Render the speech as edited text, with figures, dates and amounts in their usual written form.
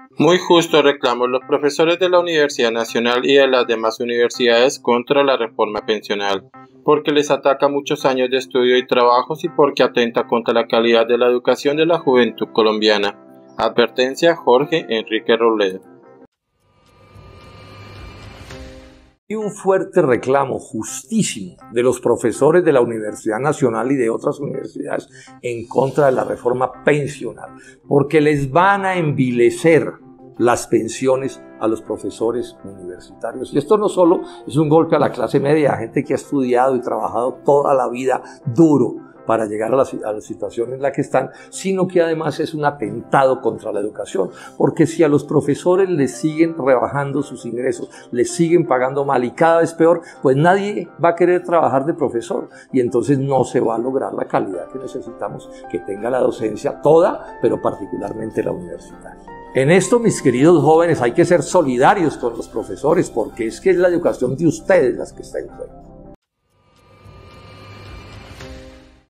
Muy justo reclamos los profesores de la Universidad Nacional y de las demás universidades contra la reforma pensional, porque les ataca muchos años de estudio y trabajos y porque atenta contra la calidad de la educación de la juventud colombiana. Advertencia: Jorge Enrique Robledo. Y un fuerte reclamo justísimo de los profesores de la Universidad Nacional y de otras universidades en contra de la reforma pensional, porque les van a envilecer las pensiones a los profesores universitarios. Y esto no solo es un golpe a la clase media, a gente que ha estudiado y trabajado toda la vida duro para llegar a la situación en la que están, sino que además es un atentado contra la educación, porque si a los profesores les siguen rebajando sus ingresos, les siguen pagando mal y cada vez peor, pues nadie va a querer trabajar de profesor y entonces no se va a lograr la calidad que necesitamos que tenga la docencia toda, pero particularmente la universitaria. En esto, mis queridos jóvenes, hay que ser solidarios con los profesores, porque es que es la educación de ustedes las que está en juego.